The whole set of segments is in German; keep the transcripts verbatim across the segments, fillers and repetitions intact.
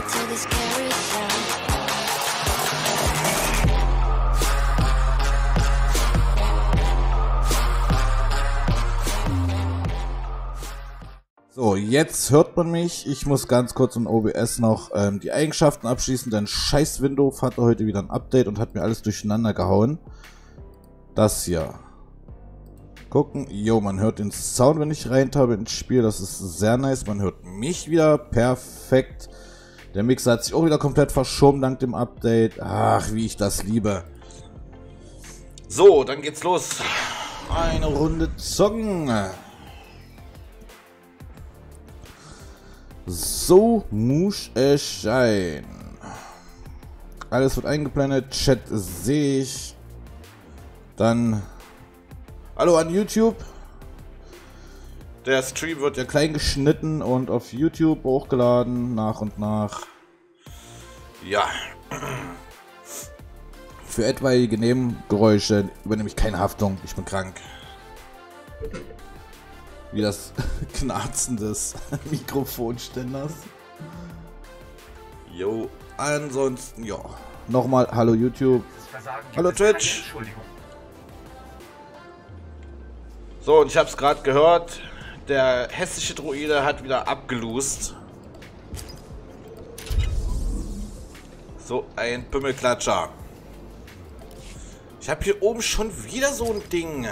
So, jetzt hört man mich. Ich muss ganz kurz in O B S noch ähm, die Eigenschaften abschließen, denn scheiß Windows hatte heute wieder ein Update und hat mir alles durcheinander gehauen. Das hier. Gucken. Jo, man hört den Sound, wenn ich reintabe ins Spiel. Das ist sehr nice. Man hört mich wieder perfekt. Der Mixer hat sich auch wieder komplett verschoben dank dem Update. Ach, wie ich das liebe. So, dann geht's los. Eine Runde zocken. So muss es sein. Alles wird eingeblendet. Chat sehe ich. Dann hallo an YouTube. Der Stream wird ja klein geschnitten und auf YouTube hochgeladen nach und nach. Ja. Für etwaige Nebengeräusche übernehme ich keine Haftung. Ich bin krank. Wie das Knarzen des Mikrofonständers. Jo, ansonsten, ja. Nochmal, hallo YouTube. Hallo Twitch. So, und ich habe es gerade gehört. Der hässliche Droide hat wieder abgelost. So ein Pümmelklatscher. Ich habe hier oben schon wieder so ein Ding.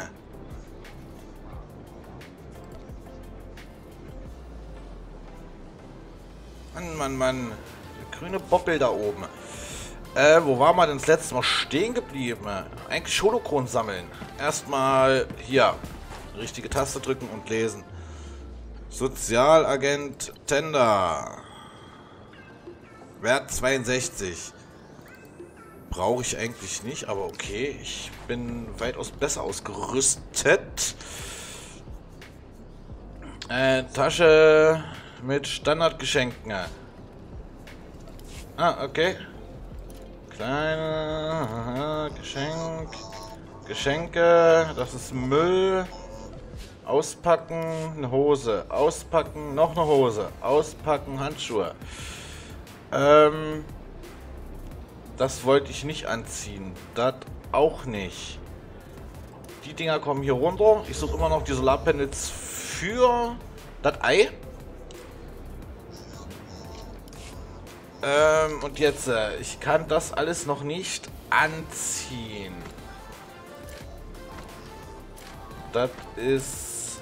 Mann, Mann, Mann. Der grüne Boppel da oben. Äh, wo war man denn das letzte Mal stehen geblieben? Eigentlich Holokron sammeln. Erstmal hier. Richtige Taste drücken und lesen. Sozialagent Tender. Wert zweiundsechzig. Brauche ich eigentlich nicht, aber okay. Ich bin weitaus besser ausgerüstet. Äh, Tasche mit Standardgeschenken. Ah, okay. Kleine Geschenk. Geschenke. Das ist Müll. Auspacken, eine Hose. Auspacken, noch eine Hose. Auspacken, Handschuhe. Ähm, das wollte ich nicht anziehen. Das auch nicht. Die Dinger kommen hier runter. Ich suche immer noch die Solarpanels für das Ei. Ähm, und jetzt, äh, ich kann das alles noch nicht anziehen. Das ist...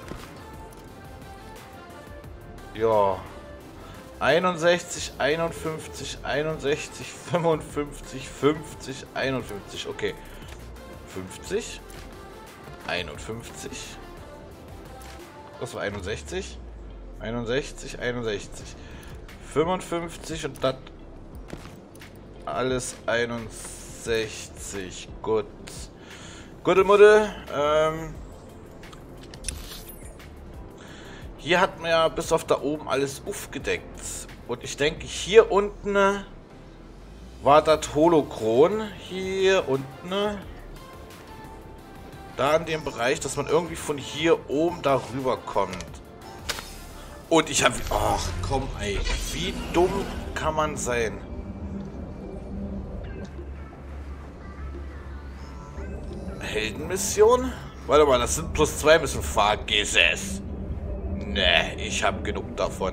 Ja, einundsechzig, einundfünfzig, einundsechzig, fünfundfünfzig, fünfzig, einundfünfzig, okay. fünfzig, einundfünfzig. Das war einundsechzig, einundsechzig, einundsechzig, fünfundfünfzig und das alles einundsechzig. Gut. Guddelmuddel, ähm... hier hat man ja bis auf da oben alles aufgedeckt. Und ich denke, hier unten war das Holokron. Hier unten. Da in dem Bereich, dass man irgendwie von hier oben darüber kommt. Und ich habe... Ach, komm, ey. Wie dumm kann man sein? Heldenmission? Warte mal, das sind plus zwei Mission. Vergiss es. Nee, ich habe genug davon.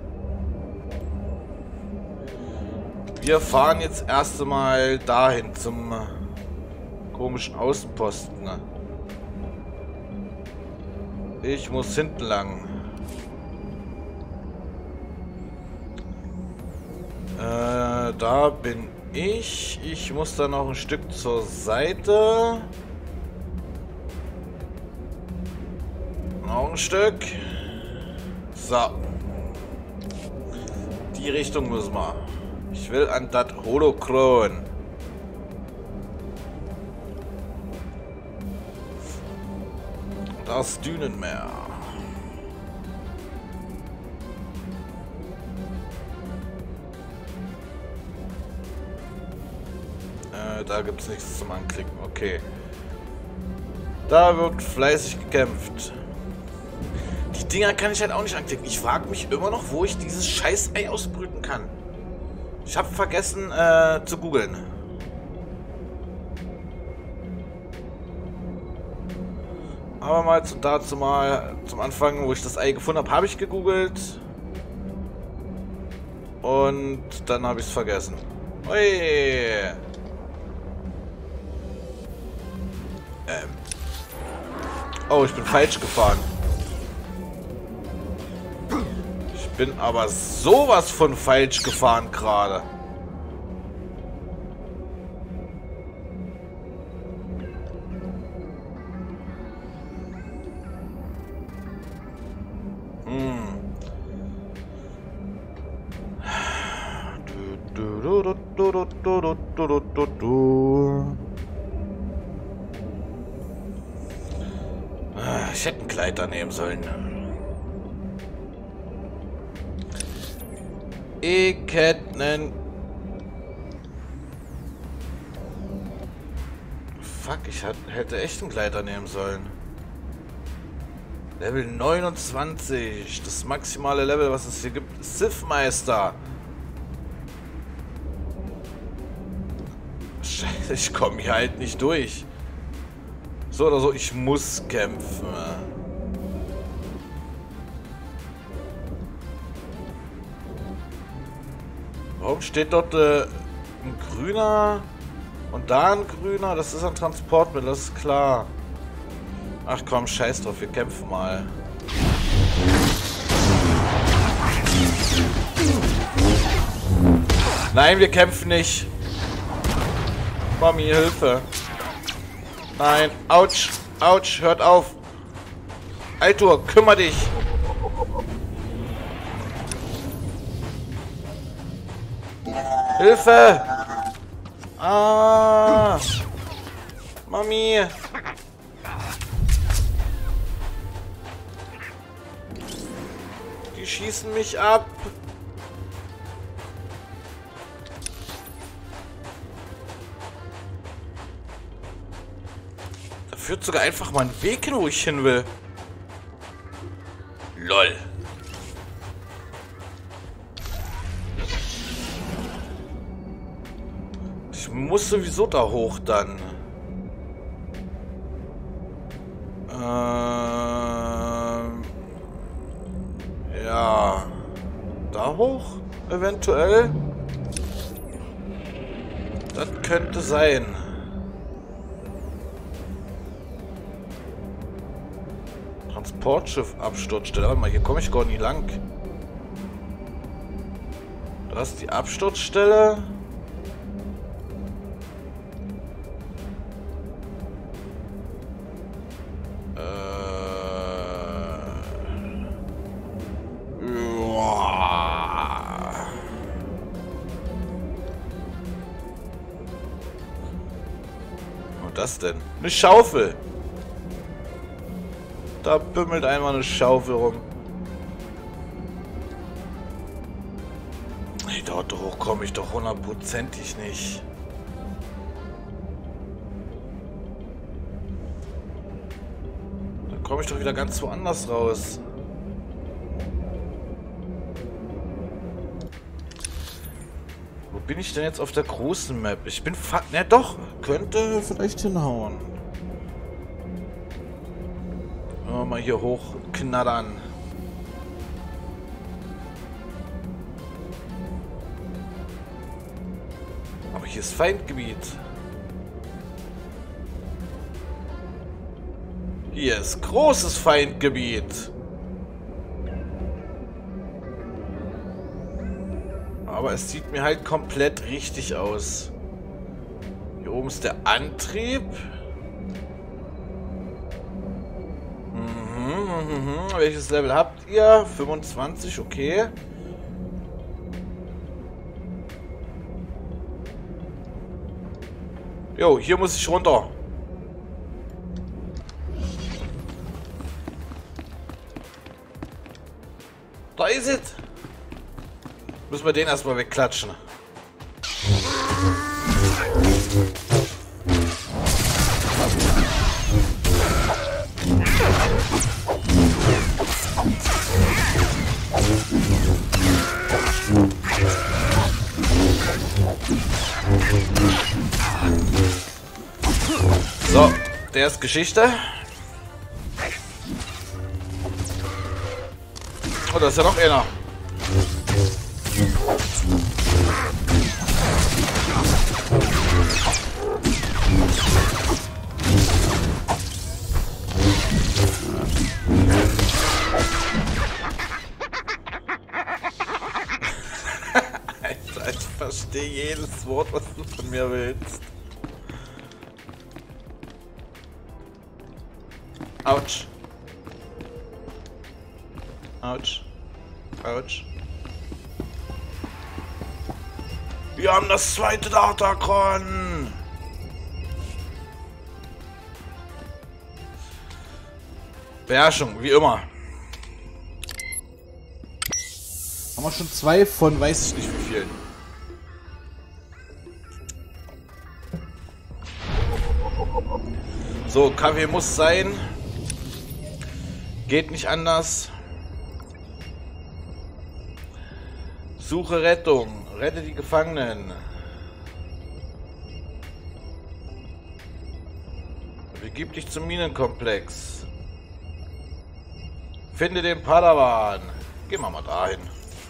Wir fahren jetzt erst einmal dahin zum komischen Außenposten. Ich muss hinten lang. Äh, da bin ich. Ich muss da noch ein Stück zur Seite. Noch ein Stück. So. Die Richtung müssen wir. Ich will an das Holokron. Das Dünenmeer. Äh, da gibt es nichts zum Anklicken. Okay. Da wird fleißig gekämpft. Die Dinger kann ich halt auch nicht anklicken. Ich frage mich immer noch, wo ich dieses scheiß Ei ausbrüten kann. Ich habe vergessen äh, zu googeln. Aber mal zum, dazu mal zum Anfang, wo ich das Ei gefunden habe, habe ich gegoogelt. Und dann habe ich es vergessen. Ui. Ähm. Oh, ich bin falsch gefahren. Ich bin aber sowas von falsch gefahren gerade. Ich hätte ein Kleid da nehmen sollen. Ich hätte einen... Fuck, ich hätte echt ein Kleid da nehmen sollen. Level neunundzwanzig. Das maximale Level, was es hier gibt. Sith-Meister. Scheiße, ich komme hier halt nicht durch. So oder so, ich muss kämpfen. Warum steht dort äh, ein grüner und da ein grüner? Das ist ein Transportmittel, das ist klar. Ach komm, scheiß drauf, wir kämpfen mal. Nein, wir kämpfen nicht. Mami, Hilfe. Nein, ouch, ouch, hört auf. Altur, kümmer dich. Hilfe. Ah. Mami. Die schießen mich ab. Da führt sogar einfach mal ein Weg hin, wo ich hin will. Lol. Ich muss sowieso da hoch dann. Ähm, ja. Da hoch? Eventuell? Das könnte sein. Transportschiff Absturzstelle. Warte mal, hier komme ich gar nicht lang. Da ist die Absturzstelle. Das denn? Eine Schaufel. Da bümmelt einmal eine Schaufel rum. Hey, dort hoch komme ich doch hundertprozentig nicht. Da komme ich doch wieder ganz woanders raus. Wo bin ich denn jetzt auf der großen Map? Ich bin fa... Na doch, könnte vielleicht hinhauen. Wenn wir mal hier hochknattern. Aber hier ist Feindgebiet. Hier ist großes Feindgebiet. Aber es sieht mir halt komplett richtig aus. Hier oben ist der Antrieb. Mhm, mhm. Welches Level habt ihr? fünfundzwanzig, okay. Jo, hier muss ich runter. Da ist es. Müssen wir den erstmal wegklatschen. Der ist Geschichte. Oh, da ist ja noch einer. Alter, ich verstehe jedes Wort, was du von mir willst. Autsch. Autsch. Autsch. Wir haben das zweite Datacron. Beherrschung, wie immer. Haben wir schon zwei von weiß ich nicht wie vielen. So, Kaffee muss sein. Geht nicht anders. Suche Rettung. Rette die Gefangenen. Begib dich zum Minenkomplex. Finde den Padawan. Gehen wir mal dahin.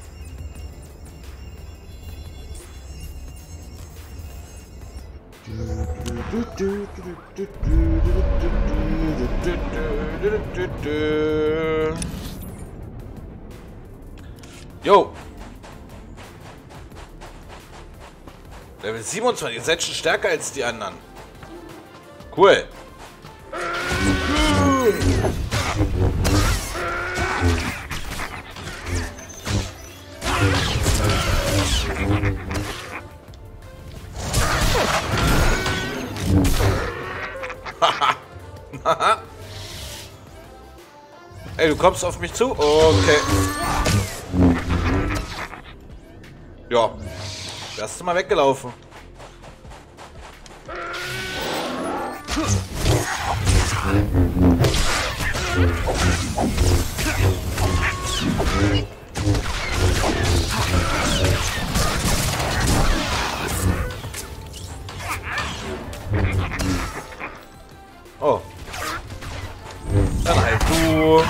Jo. Level siebenundzwanzig. Ihr seid schon stärker als die anderen. Cool. Ey, du kommst auf mich zu? Okay. Ja. Wärst du mal weggelaufen. Oh. Dann halt du.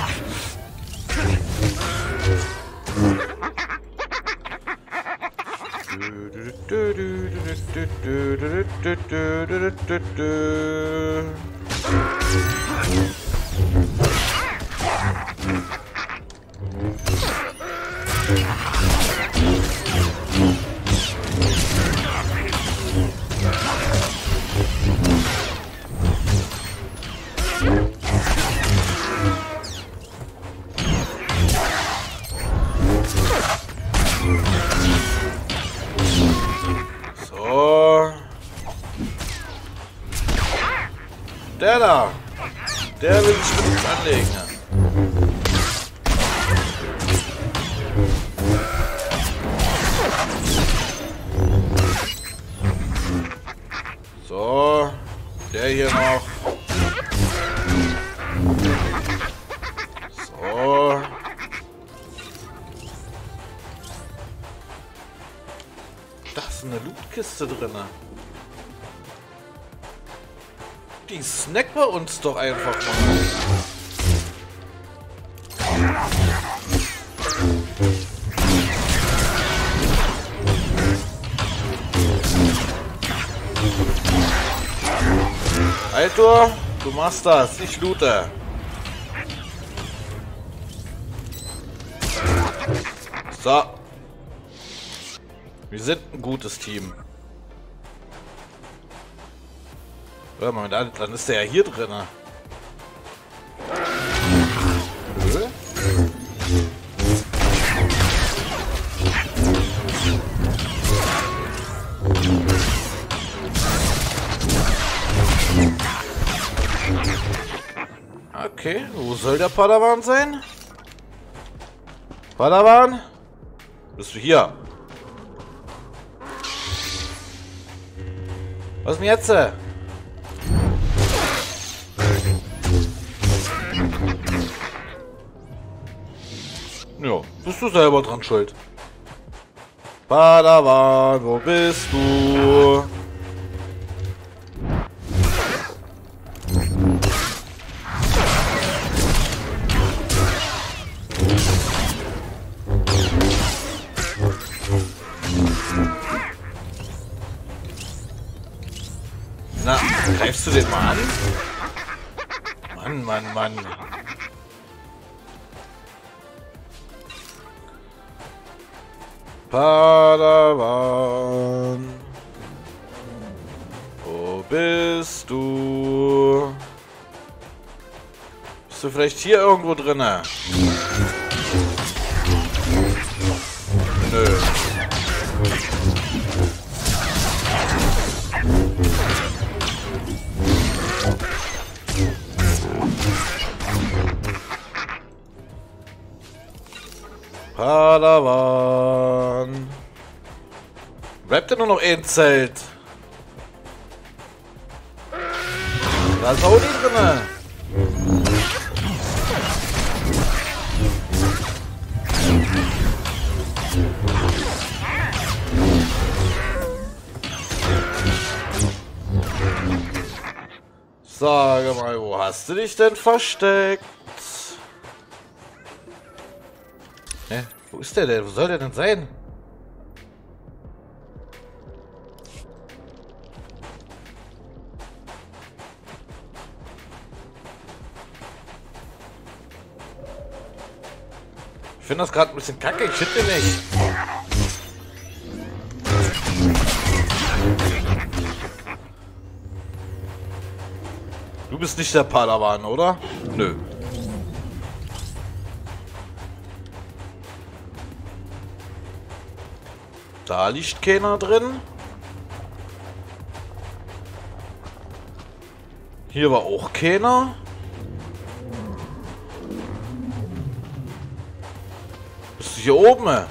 Der da! Der will sich mit uns anlegen. So, der hier noch. So. Da ist eine Lootkiste drin. Die snacken wir uns doch einfach mal. Alter, du machst das, ich loote. So. Wir sind ein gutes Team. Ja, Moment, dann ist der ja hier drin. Okay, wo soll der Padawan sein? Padawan? Bist du hier? Was ist denn jetzt? Ja, bist du selber dran schuld. Padawan, wo bist du? Greifst du den mal an? Mann, Mann, Mann. Padawan. Wo bist du? Bist du vielleicht hier irgendwo drinne? Nö. Padawan. Bleibt ja nur noch ein Zelt. Da ist Oli drinne. Sage mal, wo hast du dich denn versteckt? Hä? Wo ist der denn? Wo soll der denn sein? Ich finde das gerade ein bisschen kacke, ich finde nicht. Du bist nicht der Padawan, oder? Nö. Da liegt keiner drin. Hier war auch keiner. Bist du hier oben?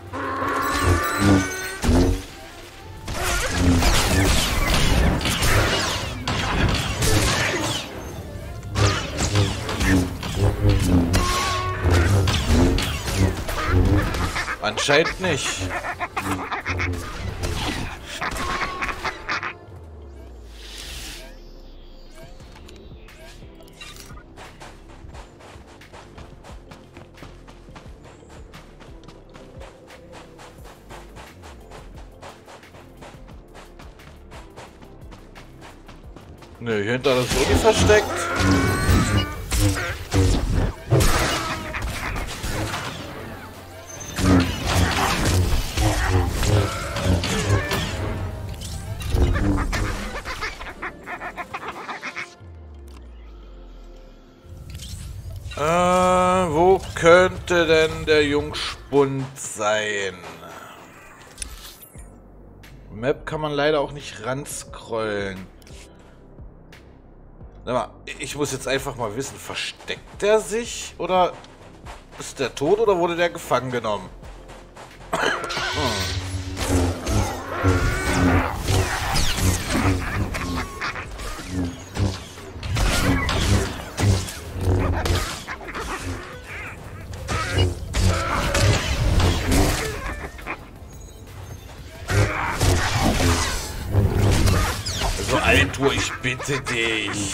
Anscheinend nicht. Nö, hier hinter das Uni versteckt. Äh, wo könnte denn der Jungspund sein? Map kann man leider auch nicht ranscrollen. Aber ich muss jetzt einfach mal wissen, versteckt er sich? Oder ist der tot oder wurde der gefangen genommen? So, Altur, ich bitte dich.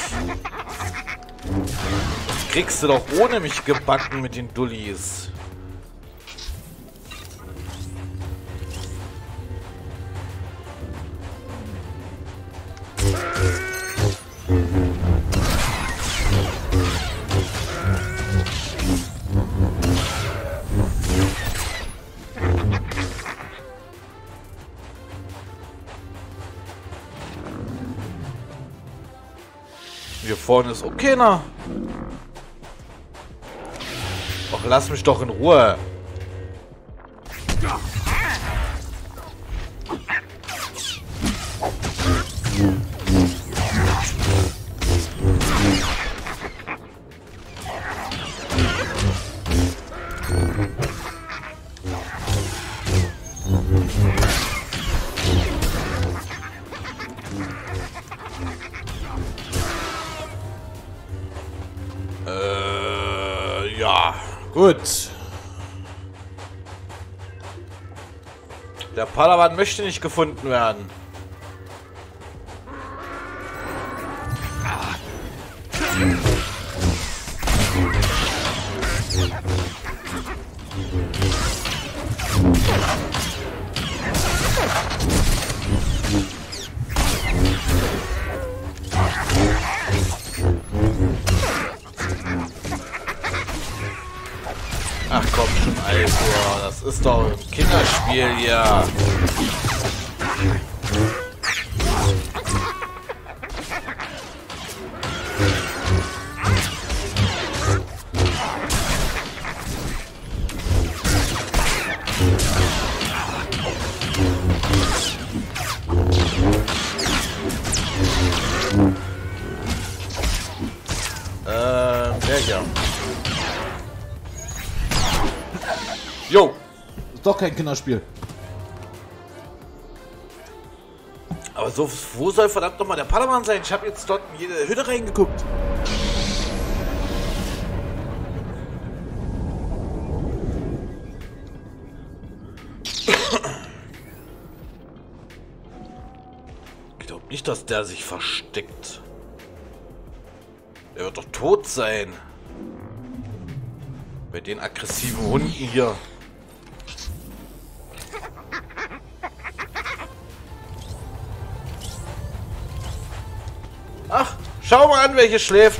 Das kriegst du doch ohne mich gebacken mit den Dullis. Hier vorne ist auch keiner. Ach, lass mich doch in Ruhe. Äh, ja, gut. Der Padawan möchte nicht gefunden werden. ist doch ein Kinderspiel hier. Ähm, der hier. Jo! Ist doch kein Kinderspiel. Aber so, wo soll verdammt nochmal der Padawan sein? Ich habe jetzt dort in jede Hütte reingeguckt. Ich glaube nicht, dass der sich versteckt. Er wird doch tot sein. Bei den aggressiven Hunden hier. Ach, schau mal an, welche schläft.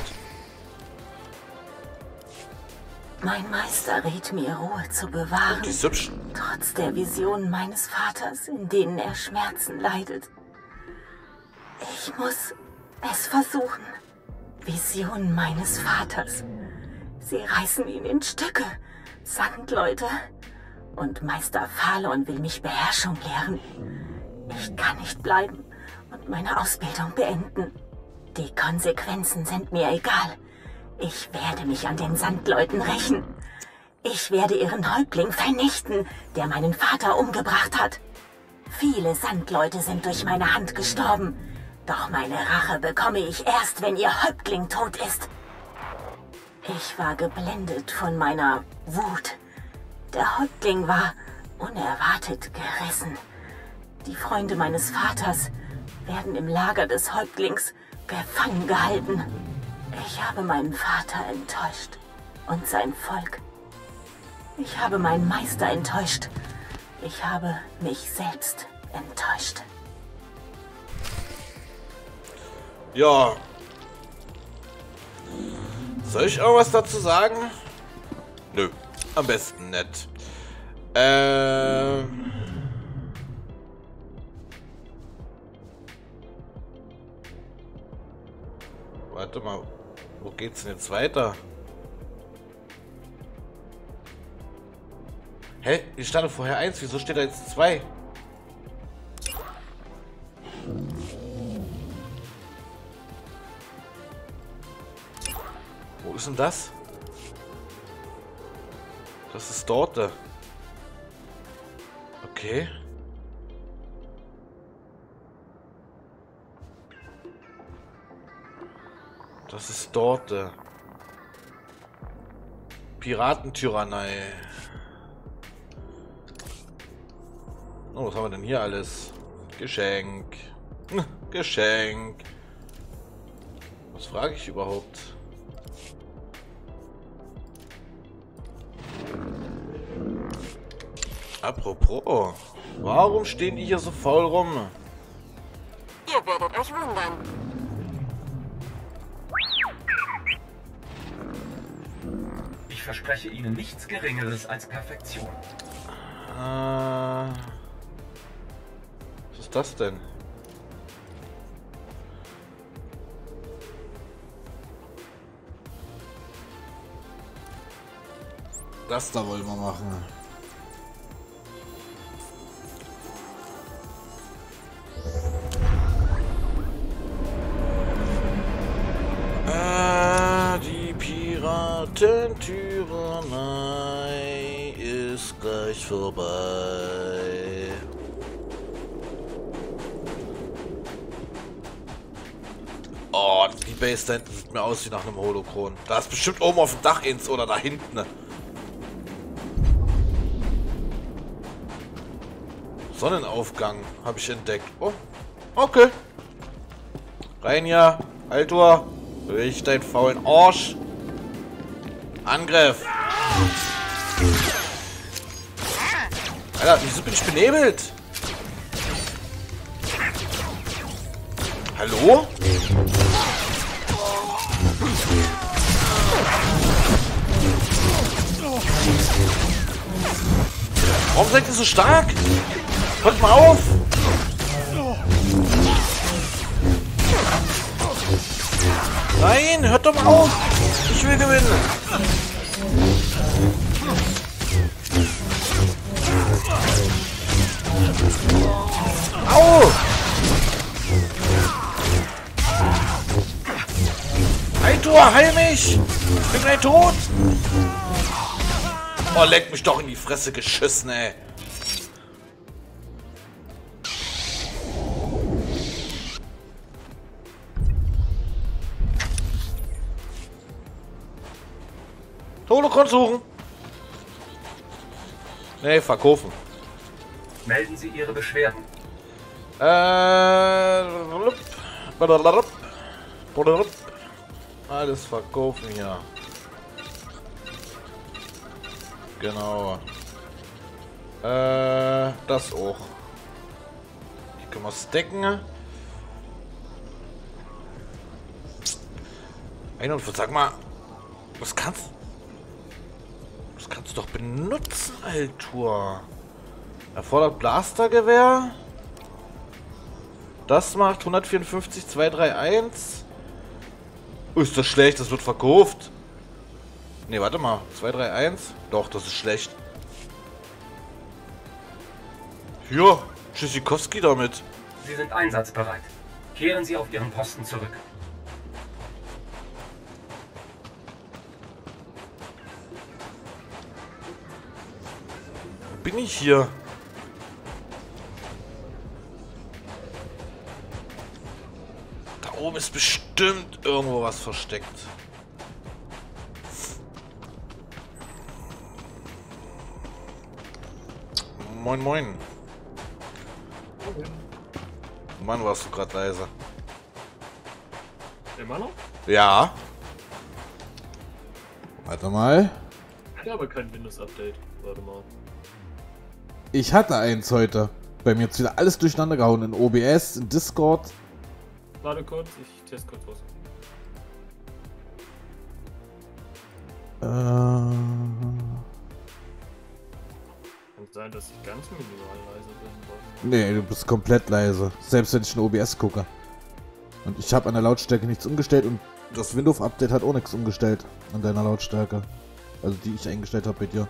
Mein Meister rät mir, Ruhe zu bewahren, Die ist hübsch. trotz der Visionen meines Vaters, in denen er Schmerzen leidet. Ich muss es versuchen. Visionen meines Vaters. Sie reißen ihn in Stücke, Sandleute. Und Meister Phalon will mich Beherrschung lehren. Ich kann nicht bleiben und meine Ausbildung beenden. Die Konsequenzen sind mir egal. Ich werde mich an den Sandleuten rächen. Ich werde ihren Häuptling vernichten, der meinen Vater umgebracht hat. Viele Sandleute sind durch meine Hand gestorben. Doch meine Rache bekomme ich erst, wenn ihr Häuptling tot ist. Ich war geblendet von meiner Wut. Der Häuptling war unerwartet gerissen. Die Freunde meines Vaters werden im Lager des Häuptlings gefangen gehalten. Ich habe meinen Vater enttäuscht und sein Volk. Ich habe meinen Meister enttäuscht. Ich habe mich selbst enttäuscht. Ja. Soll ich irgendwas dazu sagen? Nö, am besten nicht. Ähm... Warte mal, wo geht's denn jetzt weiter? Hä? Hier stand doch vorher eins, wieso steht da jetzt zwei? Wo ist denn das? Das ist dort. Okay. Das ist dort. Piratentyrannei. Oh, was haben wir denn hier alles? Geschenk. Hm, Geschenk. Was frage ich überhaupt? Apropos, warum stehen die hier so faul rum? Ihr werdet euch wundern. Ich verspreche Ihnen nichts Geringeres als Perfektion. Äh, was ist das denn? Das da wollen wir machen. Ah, die Piratentyrannei ist gleich vorbei. Oh, die Base da hinten sieht mir aus wie nach einem Holocron. Da ist bestimmt oben auf dem Dach ins oder da hinten. Sonnenaufgang habe ich entdeckt. Oh, okay. Rein ja, Altor. Ich deinen faulen Arsch. Angriff. Alter, wieso bin ich benebelt? Hallo? Warum seid ihr so stark? Hört mal auf! Nein, hört doch mal auf! Ich will gewinnen! Au! Heitor, heil mich! Ich bin gleich tot! Oh, leck mich doch in die Fresse geschissen, ey! Holocron suchen! Nee, verkaufen. Melden Sie Ihre Beschwerden. Äh... Alles verkaufen hier. Genau. Äh, das auch. Die können wir stacken. Ein und sag mal, was kannst Das kannst du doch benutzen, Altur. Erfordert Blastergewehr. Das macht hundertvierundfünfzig, zweihunderteinunddreißig. Oh, ist das schlecht, das wird verkauft. Ne, warte mal. zweihunderteinunddreißig? Doch, das ist schlecht. Hier, Tschüssikowski damit. Sie sind einsatzbereit. Kehren Sie auf Ihren Posten zurück. Wo bin ich hier? Da oben ist bestimmt irgendwo was versteckt. Moin, moin. Mann, warst du gerade leise. Immer noch? Ja. Warte mal. Ja, aber kein Windows-Update. Warte mal. Ich hatte eins heute. Bei mir jetzt wieder alles durcheinander gehauen. In O B S, in Discord. Warte kurz, ich teste kurz was. Äh... Kann sein, dass ich ganz minimal leise bin. Nee, du bist komplett leise. Selbst wenn ich in O B S gucke. Und ich habe an der Lautstärke nichts umgestellt und das Windows-Update hat auch nichts umgestellt an deiner Lautstärke. Also die ich eingestellt habe bei dir.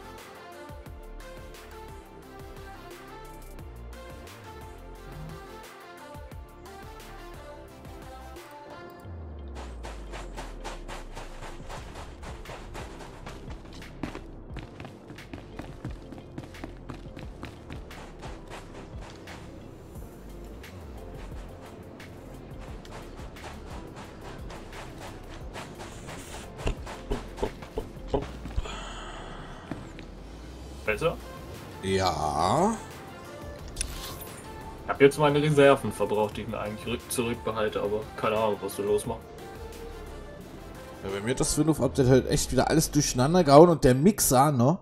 Besser? Ja. Ich habe jetzt meine Reserven verbraucht, die ich mir eigentlich zurückbehalte, aber keine Ahnung, was du losmachst. Ja, bei mir hat das Windows-Update halt echt wieder alles durcheinander gehauen und der Mixer, ne?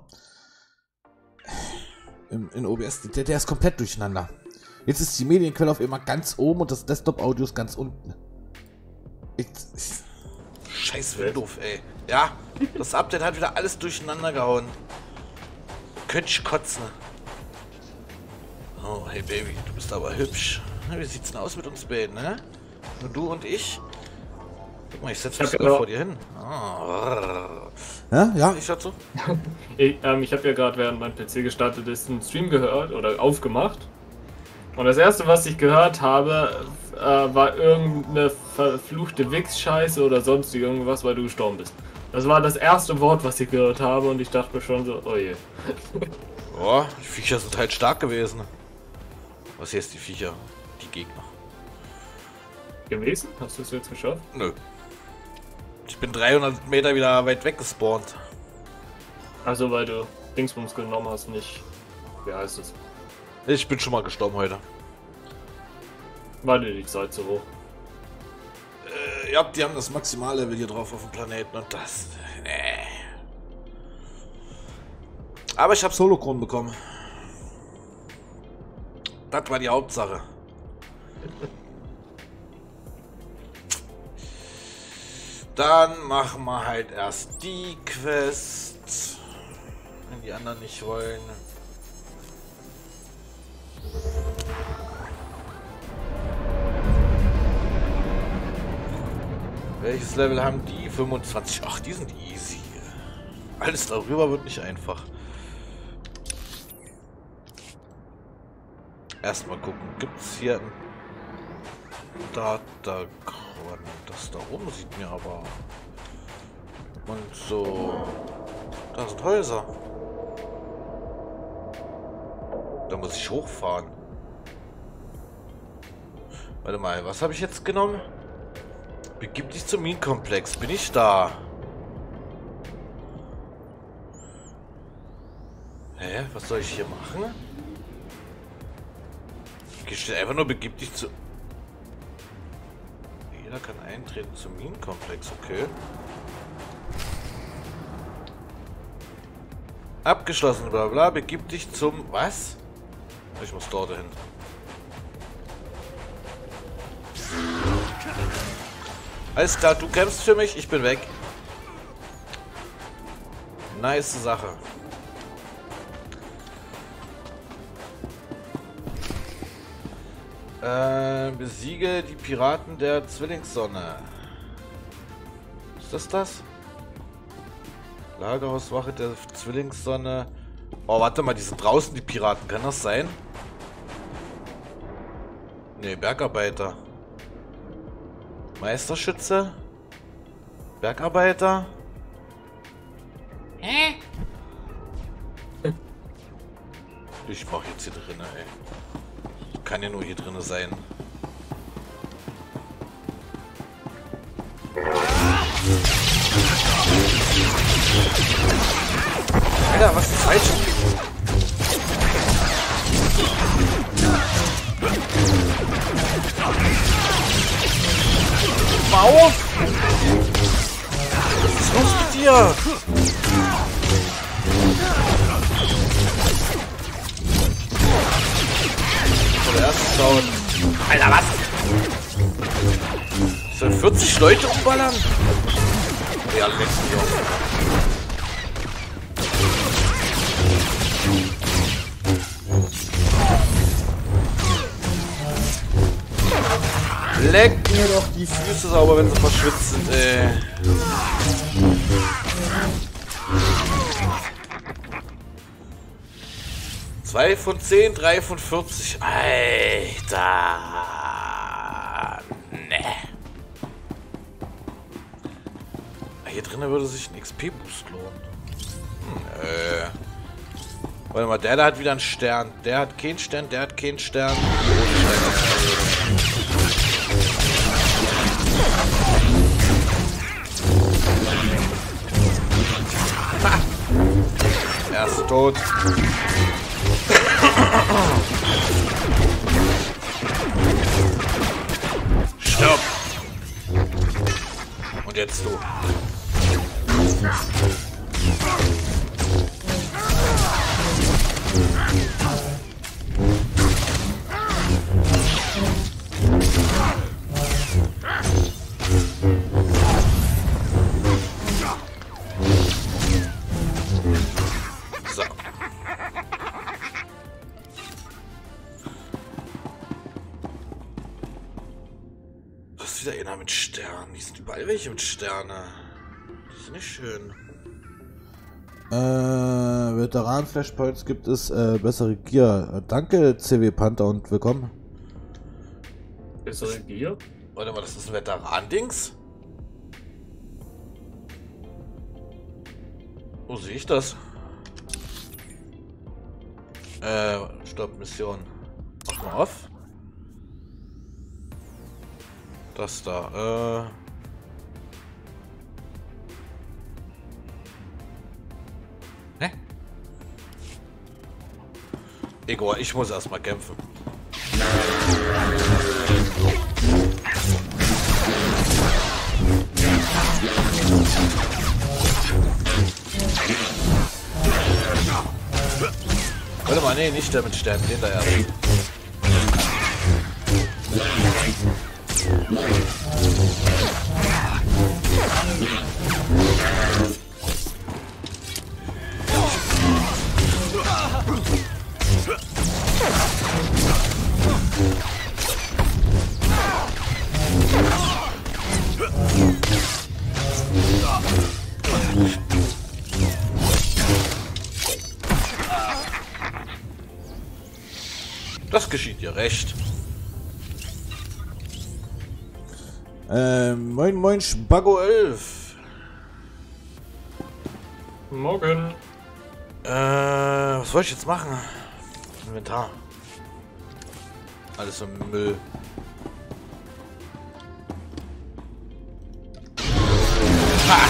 In, in O B S, der, der ist komplett durcheinander. Jetzt ist die Medienquelle auf immer ganz oben und das Desktop-Audio ist ganz unten. Ich, ich, Scheiß Windows, ey. Ja, das Update hat wieder alles durcheinander gehauen. Könnte ich kotzen. Oh, hey Baby, du bist aber hübsch. Wie sieht's denn aus mit uns beiden, ne? Nur du und ich? Guck mal, ich setze mich sogar vor dir hin. Oh. ja, ja. Ich dazu? Ich, ähm, ich habe ja gerade, während mein P C gestartet ist, einen Stream gehört oder aufgemacht. Und das erste, was ich gehört habe, äh, war irgendeine verfluchte Wix-Scheiße oder sonst irgendwas, weil du gestorben bist. Das war das erste Wort, was ich gehört habe und ich dachte mir schon so, oh je. Oh, die Viecher sind halt stark gewesen. Was hier ist die Viecher? Die Gegner. Gewesen? Hast du es jetzt geschafft? Nö. Ich bin dreihundert Meter wieder weit weg gespawnt. Also weil du Dingsbums genommen hast, nicht... Wie heißt es? Ich bin schon mal gestorben heute. War dir die Zeit zu hoch? Äh, ja, die haben das Maximallevel hier drauf auf dem Planeten und das... Nee. Aber ich habe Holocron bekommen. Das war die Hauptsache. Dann machen wir halt erst die Quest. Wenn die anderen nicht wollen. Welches Level haben die? fünfundzwanzig. Ach, die sind easy. Alles darüber wird nicht einfach. Erstmal gucken. Gibt es hier ein Datagron? Das da oben sieht mir aber... Und so... Da sind Häuser. Da muss ich hochfahren. Warte mal, was habe ich jetzt genommen? Begib dich zum Minenkomplex. Bin ich da? Hä? Was soll ich hier machen? Hier steht einfach nur, begib dich zu... Jeder kann eintreten zum Minenkomplex, okay. Abgeschlossen, bla bla, begib dich zum... Was? Ich muss dort hin. Alles klar, du kämpfst für mich, ich bin weg. Nice Sache. Äh, besiege die Piraten der Zwillingssonne. Ist das das? Lagerhauswache der Zwillingssonne. Oh, warte mal, die sind draußen, die Piraten. Kann das sein? Ne, Bergarbeiter. Meisterschütze? Bergarbeiter? Hä? Ich mach jetzt hier drin, ey. Kann ja nur hier drin sein. Alter, was ist falsch? Mal auf! Was ist los mit dir? Der erste Sound. Alter, was? Sollen vierzig Leute umballern? Ja, leck mich auf. Leck mir doch die Füße sauber, wenn sie verschwitzt sind, ey. zwei von zehn, drei von vierzig. Alter. Ne. Hier drinnen würde sich ein X P-Boost lohnen. Hm, äh. Warte mal, der da hat wieder einen Stern. Der hat keinen Stern, der hat keinen Stern. Ha! Er ist tot. Stopp! Und jetzt du. So. Das ist wieder einer mit Sternen. Die sind überall welche mit Sterne. Das ist nicht schön. Äh, Veteran-Flashpoints gibt es äh, bessere Gear. Danke, C W Panther, und willkommen. Bessere Gear? Warte mal, das ist ein Veteran-Dings? Wo sehe ich das? Äh, Stopp, Mission. Mach mal auf. Das da, äh... Hä? Egal, ich muss erstmal kämpfen. Warte mal, nee, nicht der mit Sternen, den da erst. mir recht. Ähm, moin moin Spago elf. Morgen. Äh, was soll ich jetzt machen? Inventar. Alles im Müll. Ha!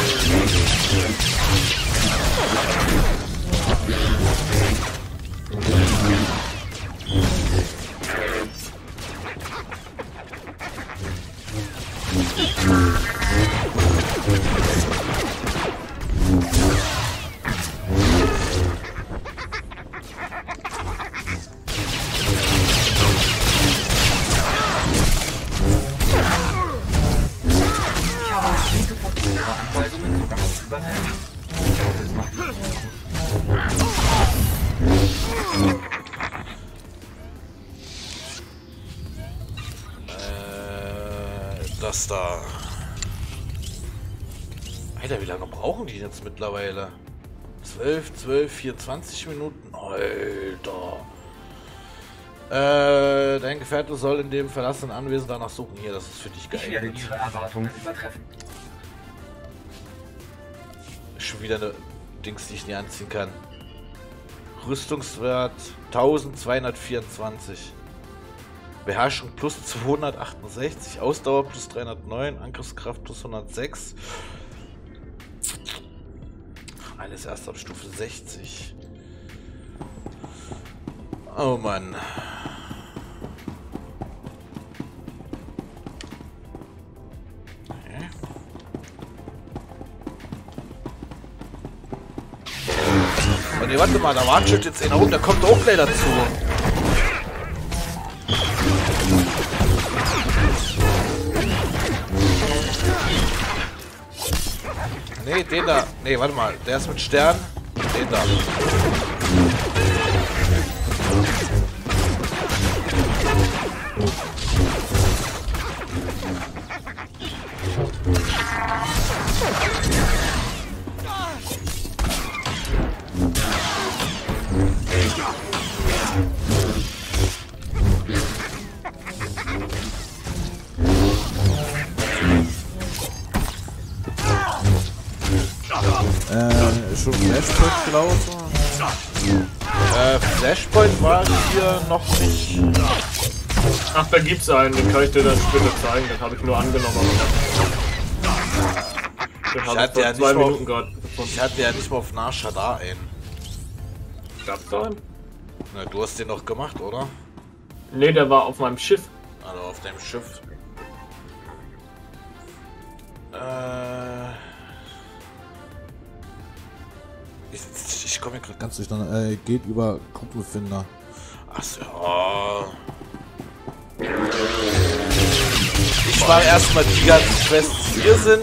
Das da. Alter, wie lange brauchen die jetzt mittlerweile? zwölf, zwölf, vierundzwanzig Minuten. Alter. Äh, dein Gefährte soll in dem verlassenen Anwesen danach suchen. Hier, das ist für dich Ich werde geeignet. Ihre Erwartungen übertreffen. Schon wieder eine Dings, die ich nie anziehen kann. Rüstungswert eintausendzweihundertvierundzwanzig. Beherrschung plus zweihundertachtundsechzig, Ausdauer plus dreihundertneun, Angriffskraft plus hundertsechs. Alles erst ab Stufe sechzig. Oh Mann. Okay. Oh ne, warte mal, da wartet jetzt einer rum, der kommt auch gleich dazu. Nee, den da. Nee, warte mal. Der ist mit Stern. Den da. Äh, schon Flashpoint gelaufen? Äh, Flashpoint war hier noch nicht. Ach, da gibt's einen, den kann ich dir dann später zeigen, den habe ich nur angenommen. Den Ich habe ich hatte, vor ja zwei nicht mal Minuten gerade auf, gefunden. ich hatte ja nicht mal auf Nar Shaddaa einen. Gab's da einen? Na, du hast den noch gemacht, oder? Ne, der war auf meinem Schiff. Also auf deinem Schiff. Äh. Ich, ich komme hier gerade Ganz durcheinander. Äh, geht über Gruppenfinder. Achso. Ich war erstmal die ganzen Quests hier sind.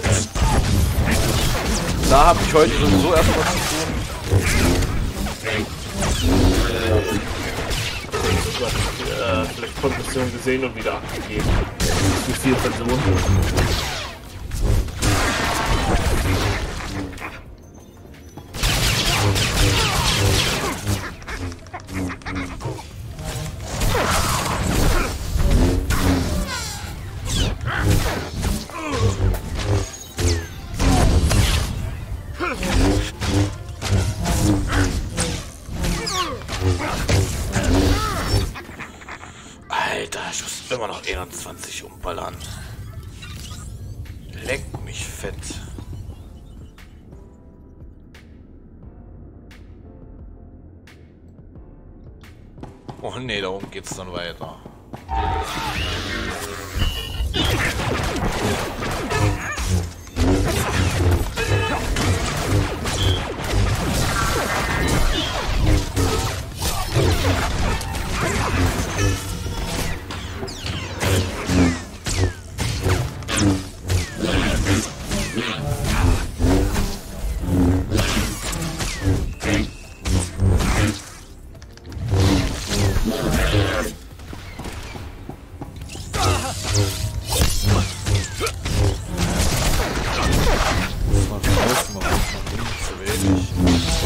Da habe ich heute sowieso erstmal zu tun. Äh, vielleicht Konfession gesehen und wieder abgegeben. Wie viele Personen? Alter, ich muss immer noch einundzwanzig umballern. Leck mich fett. Oh ne, da oben geht's dann weiter.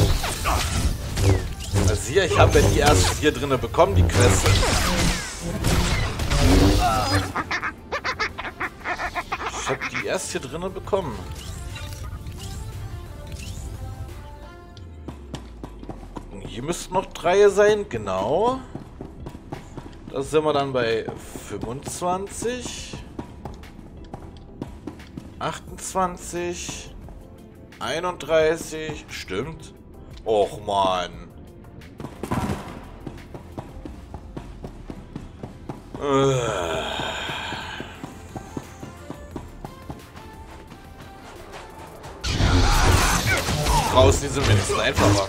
Also hier, ich habe ja die erst hier drinnen bekommen, die Quest. die erst hier drinnen bekommen. Gucken, hier müssten noch drei sein, genau. Da sind wir dann bei fünfundzwanzig, achtundzwanzig, einunddreißig, stimmt. Och man. Äh. Draußen, die sind wenigstens einfacher.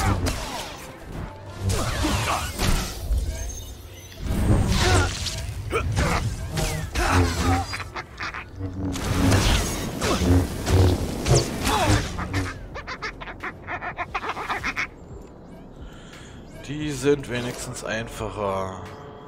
Die sind wenigstens einfacher.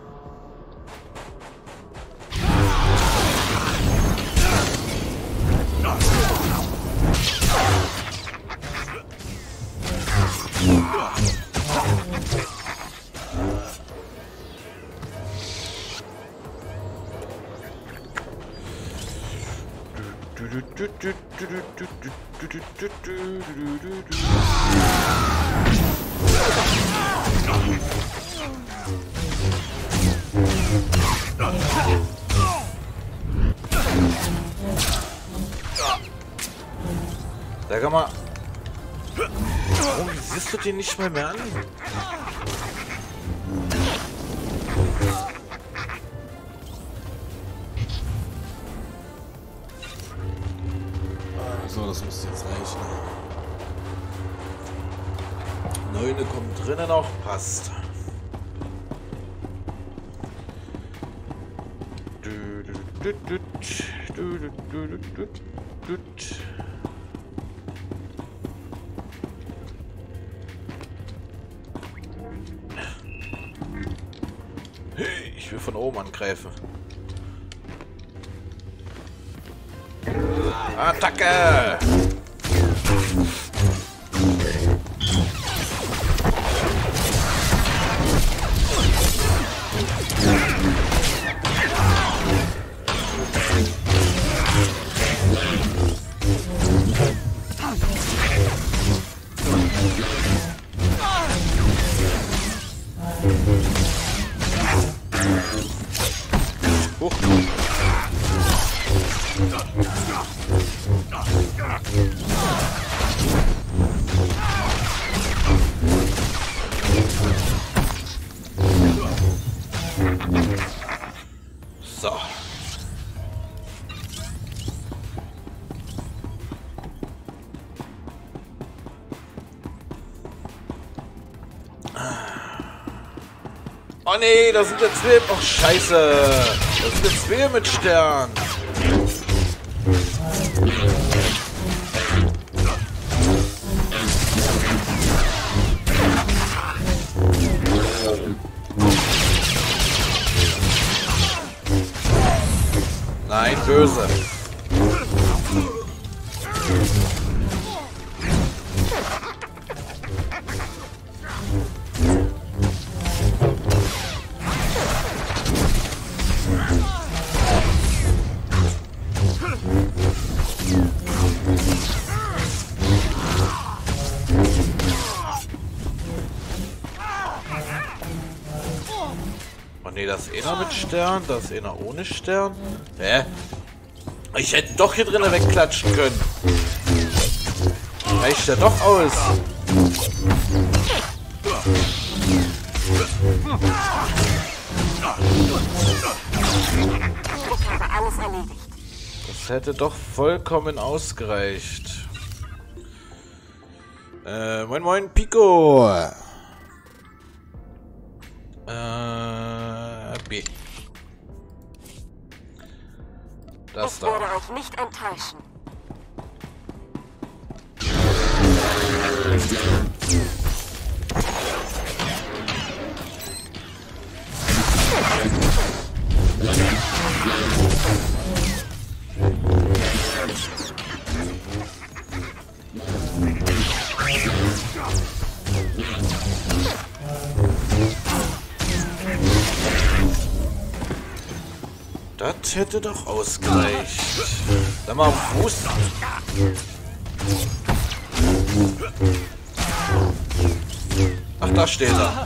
Sag mal, warum siehst du den nicht mal mehr an? So, das müsste jetzt reichen. Neune kommt drinnen noch, passt. Ich will von oben angreifen. Attacke! Huch. So. Oh nee, da sind jetzt zwei. Oh scheiße. Das sind jetzt zwei mit Stern. Nein, böse. Oh ne, das ist einer mit Stern, das ist einer ohne Stern. Hä? Ich hätte doch hier drinnen wegklatschen können. Reicht ja doch aus. Ich habe alles erledigt. Das hätte doch vollkommen ausgereicht. Äh, moin moin, Pico. Äh, B. Das Ich da. werde euch nicht enttäuschen. Das hätte doch ausgereicht. Dann mal am Fuß. Ach, da steht er.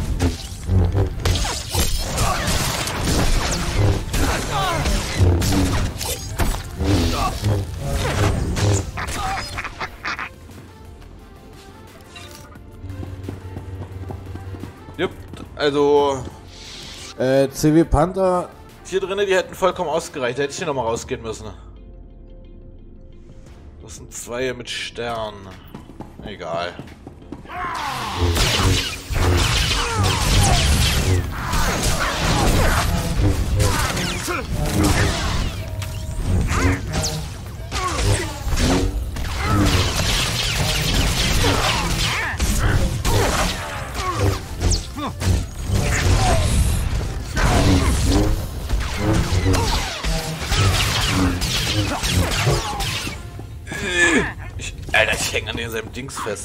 Jupp, also Äh, C W Panther. hier drinnen, die hätten vollkommen ausgereicht. Da hätte ich hier nochmal rausgehen müssen. Das sind zwei mit Stern. Egal. Ich, Alter, ich hänge an diesem Dings fest.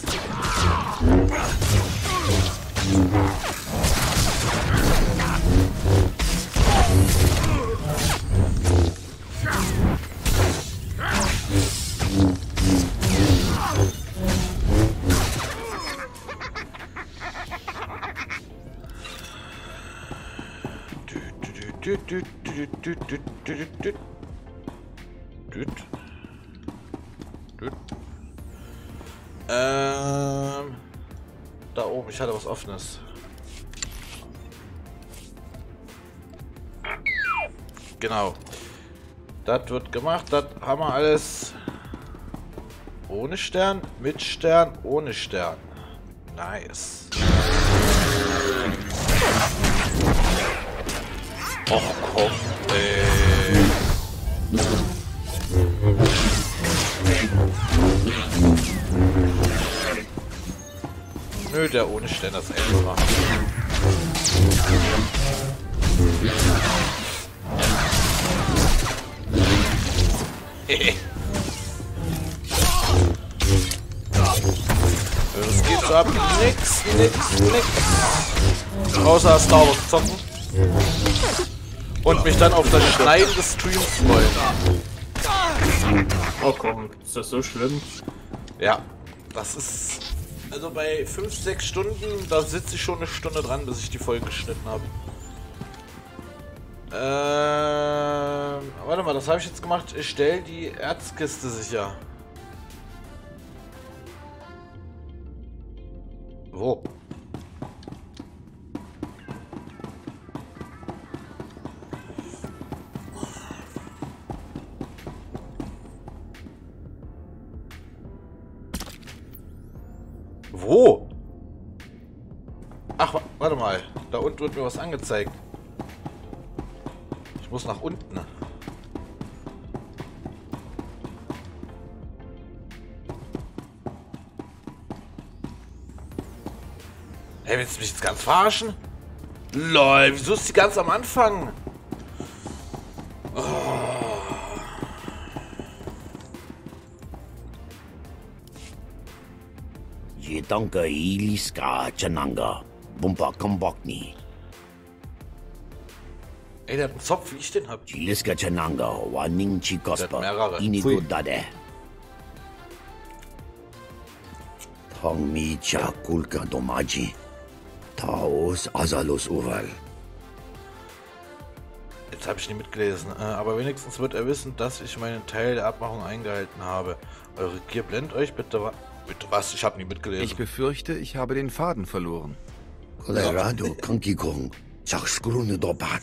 Ähm, da oben, ich hatte was Offenes. Genau. Das wird gemacht, das haben wir alles. Ohne Stern, mit Stern, ohne Stern. Nice. Och komm, ey. Nö, der ohne Stern das extra. Das geht so ab. Nix, nix, nix. Außer Star Wars zocken. Und mich dann auf das Schneiden des Streams freuen. Oh komm, ist das so schlimm? Ja, das ist... Also bei fünf, sechs Stunden, da sitze ich schon eine Stunde dran, bis ich die Folge geschnitten habe. Ähm, warte mal, das habe ich jetzt gemacht. Ich stelle die Erzkiste sicher. Wo? Wo? Ach, wa warte mal. Da unten wird mir was angezeigt. Ich muss nach unten. Hey, willst du mich jetzt ganz verarschen? Lol, wieso ist die ganz am Anfang? Oh. Jitanka iliska chananga. Bumpa kambakni. Ey, der hat einen Zopf, wie ich den hab. Chiliska chananga waning Der hat chikospa. mehrere. Inigo dade. Tangmi cha kulka domaji. Taos azalos uval. Jetzt habe ich nicht mitgelesen, äh, aber wenigstens wird er wissen, dass ich meinen Teil der Abmachung eingehalten habe. Eure Gier blendet euch bitte wa bitte was? Ich habe nie mitgelesen. Ich befürchte, ich habe den Faden verloren. Colorado kankikong. Sachskrune dobat.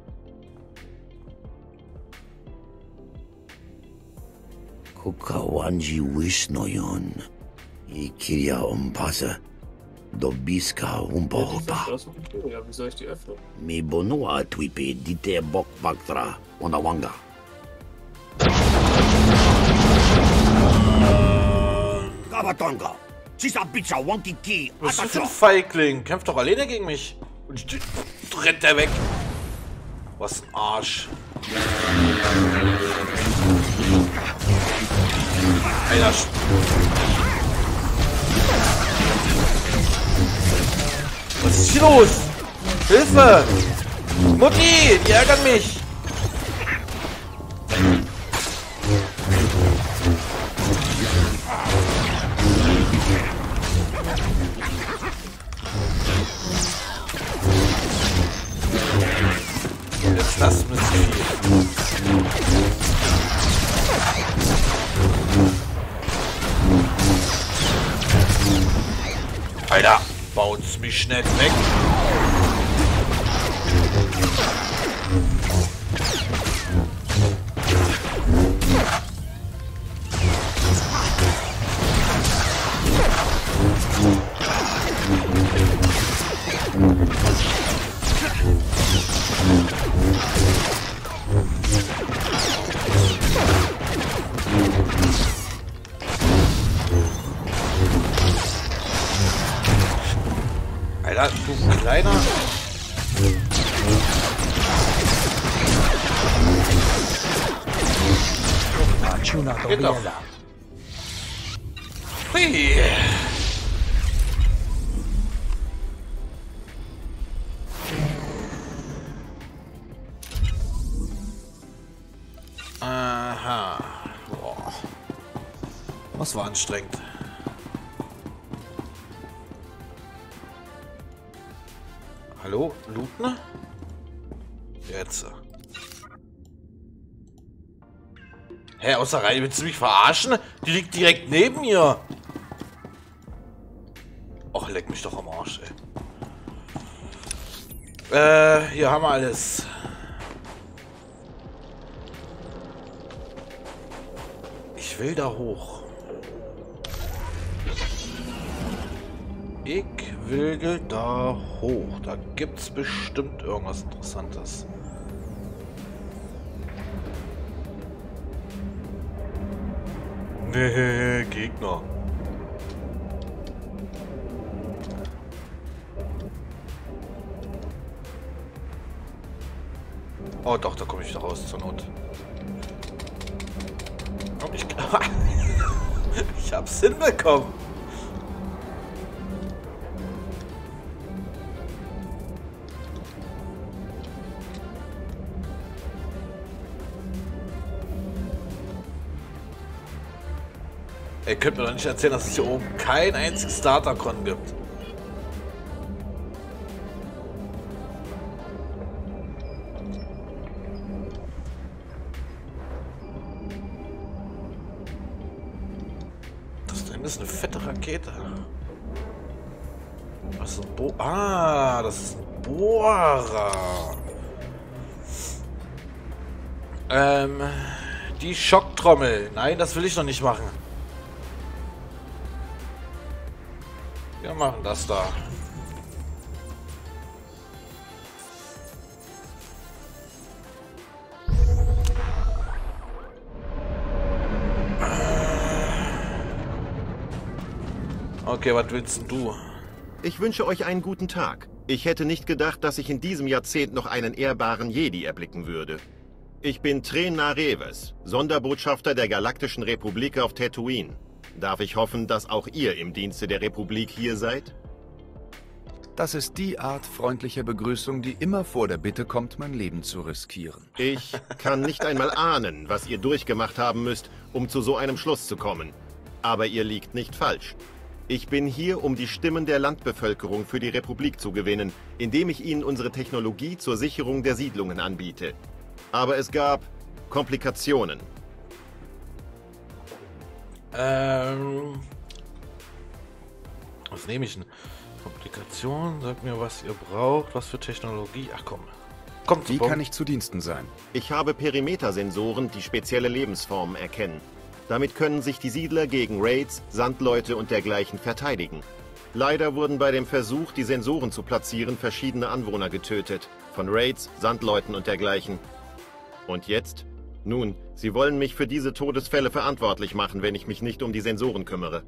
Kukawanji wisnoyon. Ikiria umpasa. Dobiska umbopa. Ja, wie soll ich die öffnen? Mi bonua twipe dite bok baktra onawanga. Kabatonga. Sisa bitcha wonky ki. Was ist das für ein Feigling? Kämpft doch alleine gegen mich. Und ich, rennt der weg. Was ein Arsch. Einer. Was ist hier los? Hilfe! Mutti, die ärgern mich! ziemlich schnell weg. Alter, du kleiner. Geht doch. Hui. Aha. Boah. Das war anstrengend. Hallo? Looten? Jetzt. Hä, außer Reihe, willst du mich verarschen? Die liegt direkt neben mir. Och, leck mich doch am Arsch, ey. Äh, hier haben wir alles. Ich will da hoch. Ich will da hoch. Da gibt's bestimmt irgendwas Interessantes. Nee, Gegner. Oh doch, da komme ich wieder raus zur Not. Oh, ich, ich hab's hinbekommen. Ihr könnt mir doch nicht erzählen, dass es hier oben kein einziges Starter-Con gibt. Das da ist eine fette Rakete. Was ist ein Bo Ah, das ist ein Bohrer. Ähm, die Schocktrommel. Nein, das will ich noch nicht machen. Wir machen das da. Okay, was willst denn du? Ich wünsche euch einen guten Tag. Ich hätte nicht gedacht, dass ich in diesem Jahrzehnt noch einen ehrbaren Jedi erblicken würde. Ich bin Trena Reves, Sonderbotschafter der Galaktischen Republik auf Tatooine. Darf ich hoffen, dass auch ihr im Dienste der Republik hier seid? Das ist die Art freundlicher Begrüßung, die immer vor der Bitte kommt, mein Leben zu riskieren. Ich kann nicht einmal ahnen, was ihr durchgemacht haben müsst, um zu so einem Schluss zu kommen. Aber ihr liegt nicht falsch. Ich bin hier, um die Stimmen der Landbevölkerung für die Republik zu gewinnen, indem ich ihnen unsere Technologie zur Sicherung der Siedlungen anbiete. Aber es gab Komplikationen. Ähm... Was nehme ich denn? Komplikation, sagt mir, was ihr braucht, was für Technologie. Ach komm. Kommt Wie kann ich zu Diensten sein? Ich habe Perimetersensoren, die spezielle Lebensformen erkennen. Damit können sich die Siedler gegen Raids, Sandleute und dergleichen verteidigen. Leider wurden bei dem Versuch, die Sensoren zu platzieren, verschiedene Anwohner getötet. Von Raids, Sandleuten und dergleichen. Und jetzt? Nun, sie wollen mich für diese Todesfälle verantwortlich machen, wenn ich mich nicht um die Sensoren kümmere.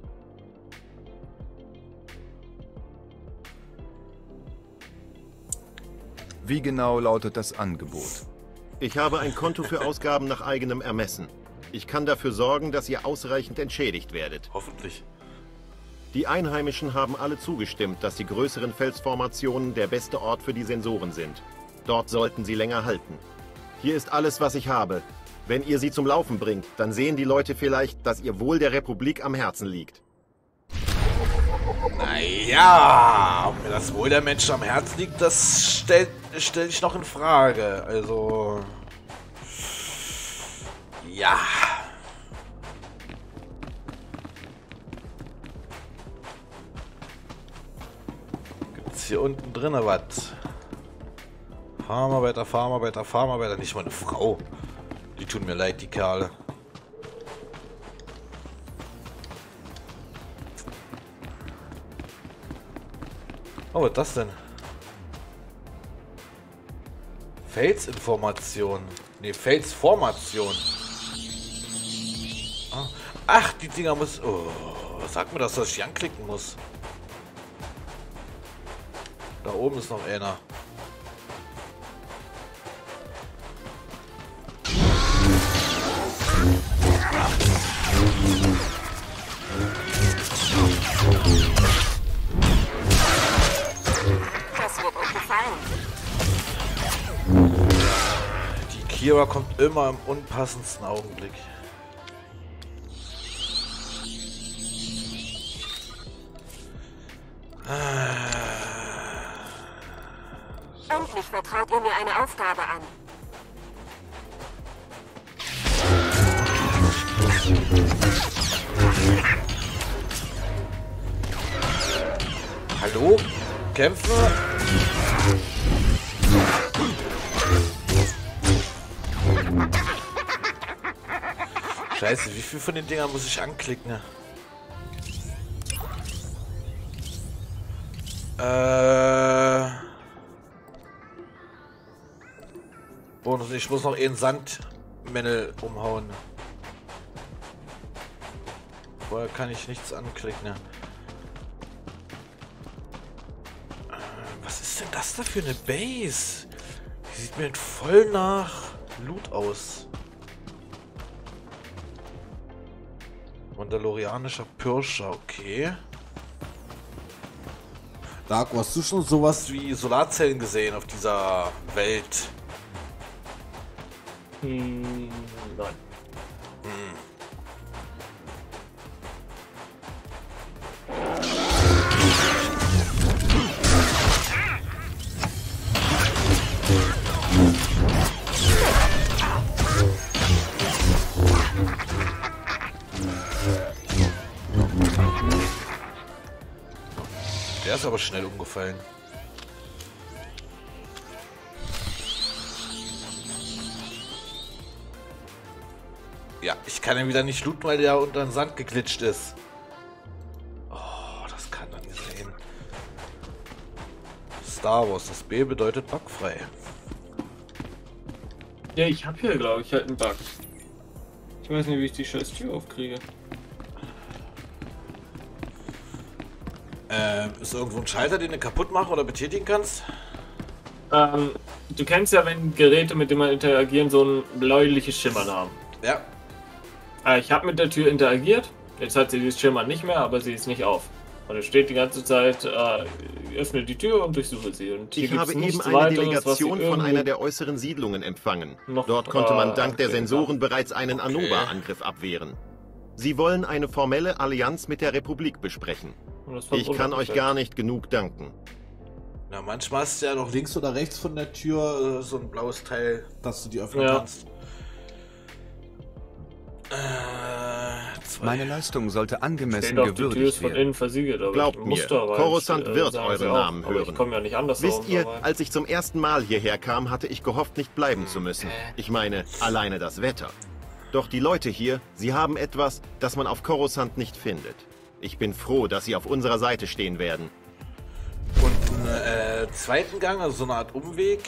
Wie genau lautet das Angebot? Ich habe ein Konto für Ausgaben nach eigenem Ermessen. Ich kann dafür sorgen, dass ihr ausreichend entschädigt werdet. Hoffentlich. Die Einheimischen haben alle zugestimmt, dass die größeren Felsformationen der beste Ort für die Sensoren sind. Dort sollten sie länger halten. Hier ist alles, was ich habe. Wenn ihr sie zum Laufen bringt, dann sehen die Leute vielleicht, dass ihr Wohl der Republik am Herzen liegt. Naja, ob mir das Wohl der Menschen am Herzen liegt, das stellt stell ich noch in Frage. Also... Ja. Gibt's hier unten drin was? Farmarbeiter, Farmarbeiter, Farmarbeiter. Nicht mal eine Frau. Die tun mir leid, die Kerle. Oh, was ist das denn? Felsinformation. Ne, Felsformation. Ah. Ach, die Dinger muss... Oh, sag mir, dass das ich anklicken muss. Da oben ist noch einer. Das wird euch gefallen. Die Kira kommt immer im unpassendsten Augenblick. Endlich vertraut ihr mir eine Aufgabe an. Hallo? Kämpfen? Scheiße, wie viel von den Dingern muss ich anklicken? Äh... Und ich muss noch einen Sandmännel umhauen. Vorher kann ich nichts anklicken. Äh, was ist denn das da für eine Base? Die sieht mir voll nach Loot aus. Mandalorianischer Pirscher, okay. Dark, hast du schon sowas Wie Solarzellen gesehen auf dieser Welt? Hm, nein. Hm. Der ist aber schnell umgefallen. Ja, ich kann ihn wieder nicht looten, weil der unter den Sand geglitscht ist. Oh, das kann doch nicht sein. Star Wars, das B bedeutet bugfrei. Ja, ich habe hier, glaube ich, halt einen Bug. Ich weiß nicht, wie ich die scheiß Tür aufkriege. Ähm, ist irgendwo ein Schalter, den du kaputt machen oder betätigen kannst? Ähm, du kennst ja, wenn Geräte, mit denen man interagieren, so ein bläuliches Schimmern haben. Ja. Äh, ich habe mit der Tür interagiert. Jetzt hat sie dieses Schimmern nicht mehr, aber sie ist nicht auf. Und es steht die ganze Zeit, äh, öffne die Tür und durchsuche sie. Und hier Ich gibt's habe eben nichts eine weiteres, Delegation was sie von einer irgendwie der äußeren Siedlungen empfangen. noch, Dort konnte man äh, dank der anklicken Sensoren bereits einen Okay. Anova-Angriff abwehren. Sie wollen eine formelle Allianz mit der Republik besprechen. Und das fand Ich kann euch unabhängig. gar nicht genug danken. Na, manchmal ist ja noch links oder rechts von der Tür, äh, so ein blaues Teil, dass du die öffnen Ja. kannst? Äh, zwei. Meine Leistung sollte angemessen Steht auch, die Tür ist gewürdigt von werden. innen versiegelt, aber Glaubt ich mir, muss da rein. Coruscant Äh, wird sagen euren sie auch. Namen Aber hören. ich komme ja nicht anders Wisst ihr, rein. als ich zum ersten Mal hierher kam, hatte ich gehofft, nicht bleiben zu müssen. Ich meine, alleine das Wetter. Doch die Leute hier, sie haben etwas, das man auf Coruscant nicht findet. Ich bin froh, dass sie auf unserer Seite stehen werden. Und einen äh, zweiten Gang, also so eine Art Umweg.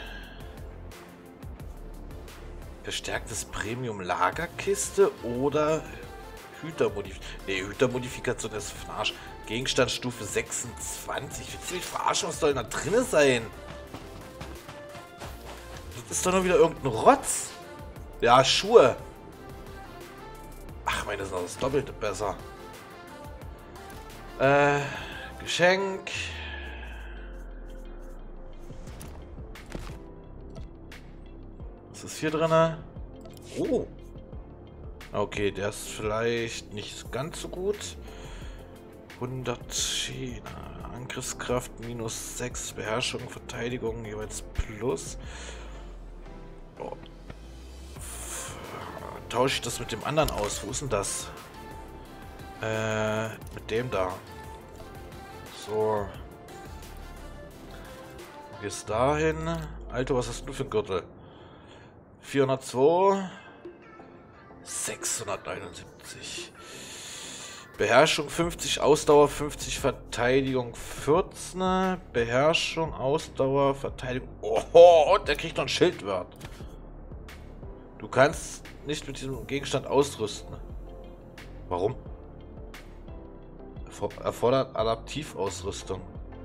Verstärktes Premium-Lagerkiste oder Hütermodifikation. Ne, Hütermodifikation ist für den Arsch. Gegenstandsstufe sechsundzwanzig. Willst du mich verarschen? Was soll denn da drin sein? Das ist doch nur wieder irgendein Rotz. Ja, Schuhe. Ach, meine sind das Doppelte besser. Äh, Geschenk. Was ist hier drin? Oh. Okay, der ist vielleicht nicht ganz so gut. hundert China. Angriffskraft minus sechs. Beherrschung, Verteidigung jeweils plus. Oh. Tausche ich das mit dem anderen aus? Wo ist denn das? Äh, mit dem da. So. gehst dahin. Alter, was hast du für einen Gürtel? vierhundertzwei. sechshundertneunundsiebzig. Beherrschung fünfzig, Ausdauer fünfzig, Verteidigung vierzehn. Beherrschung, Ausdauer, Verteidigung. Oh, und der kriegt noch einen Schildwert. Du kannst nicht mit diesem Gegenstand ausrüsten. Warum? Erfordert Adaptivausrüstung.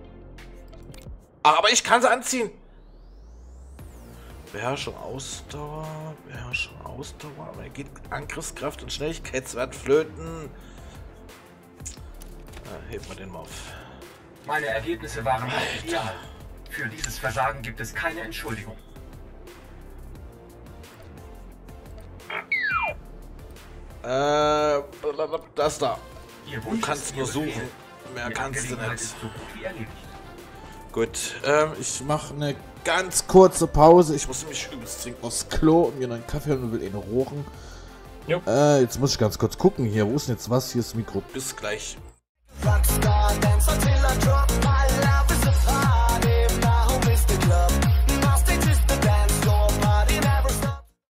Aber ich kann sie anziehen. Beherrschung, Ausdauer, Beherrschung, Ausdauer, aber er geht Angriffskraft und Schnelligkeitswert flöten. Ja, heben wir den mal auf. Meine Ergebnisse waren nicht ideal. Für dieses Versagen gibt es keine Entschuldigung. Äh, das da. Ihr Du Wunsch kannst ist nur Ihr suchen. Befehl. Mehr Die kannst du Angelegenheit nicht. ist so gut wie erledigt. Gut, ähm, ich Ich mache eine ganz kurze Pause. Ich muss mich übelst dringend aufs Klo und mir noch einen Kaffee holen und will eh noch rochen. Jo. Äh, jetzt muss ich ganz kurz gucken hier. Wo ist denn jetzt was? Hier ist das Mikro. bis gleich.